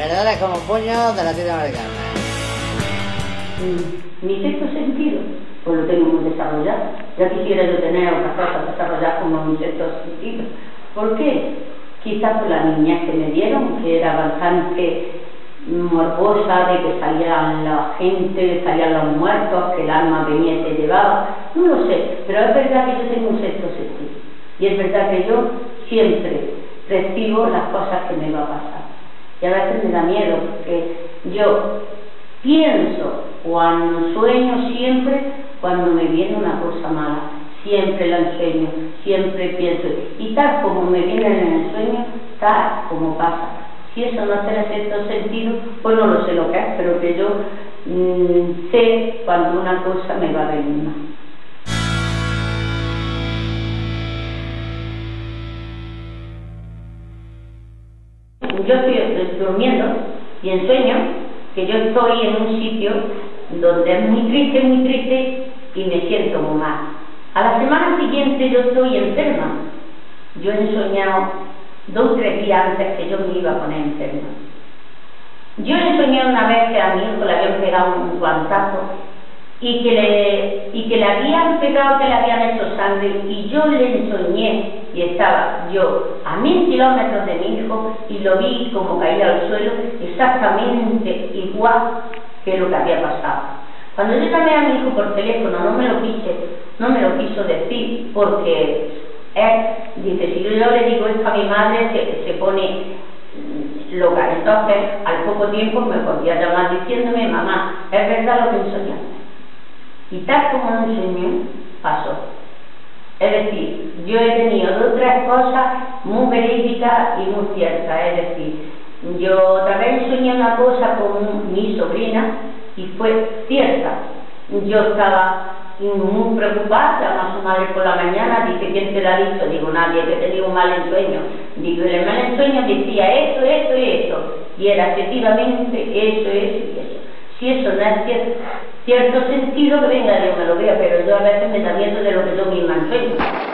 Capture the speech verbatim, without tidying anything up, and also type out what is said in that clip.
Verdaderas como puños de la tienda americana. Mi sexto sentido, pues lo tengo muy desarrollado. Ya quisiera yo tener otras cosas desarrolladas como mi sexto sentido. ¿Por qué? Quizás por la niñez que me dieron, que era bastante morbosa, de que salían la gente, que salían los muertos, que el alma venía y se llevaba. No lo sé, pero es verdad que yo tengo un sexto sentido. Y es verdad que yo siempre recibo las cosas que me va a pasar. Y a veces me da miedo, porque yo pienso cuando sueño siempre cuando me viene una cosa mala. Siempre la ensueño, siempre pienso. Y tal como me viene en el sueño, tal como pasa. Si eso no tiene cierto sentido, pues no lo sé lo que es, pero que yo mmm, sé cuando una cosa me va a venir mal. Yo estoy durmiendo y ensueño que yo estoy en un sitio donde es muy triste, muy triste y me siento muy mal. A la semana siguiente yo estoy enferma. Yo he soñado dos o tres días antes que yo me iba a poner enferma. Yo le soñé una vez que a mi hijo le habían pegado un guantazo y que le, y que le habían pegado, que le habían hecho sangre, y yo le soñé y estaba yo a mil kilómetros de mi hijo y lo vi como caía al suelo exactamente igual que lo que había pasado. Cuando yo llamé a mi hijo por teléfono no me lo quise, no me lo quiso decir porque él dice, si yo le digo esto a mi madre se, se pone loca. Entonces al poco tiempo me podía llamar diciéndome, mamá, es verdad lo que soñaste. Y tal como lo enseñé, pasó. Es decir, yo he tenido dos o tres cosas muy verídicas y muy ciertas. Es decir, yo otra vez soñé una cosa con mi sobrina y fue cierta. Yo estaba muy preocupada, llamó a su madre por la mañana, dice, ¿quién te lo ha dicho? Digo, nadie, que tenía un mal ensueño. Digo, el mal ensueño decía esto, esto y esto. Y era efectivamente eso, eso y eso. Si eso no es cierto, cierto sentido, que venga Dios me lo vea, pero yo a veces me da miedo de lo que yo misma ensueño.